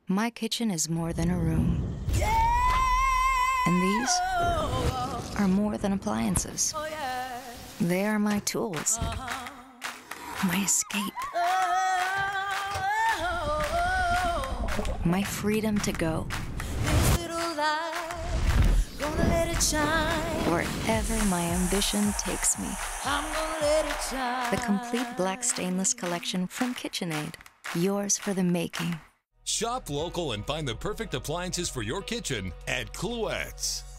My kitchen is more than a room. And these are more than appliances. They are my tools, my escape, my freedom to go wherever my ambition takes me. The complete black stainless collection from KitchenAid, yours for the making. Shop local and find the perfect appliances for your kitchen at Cluett's.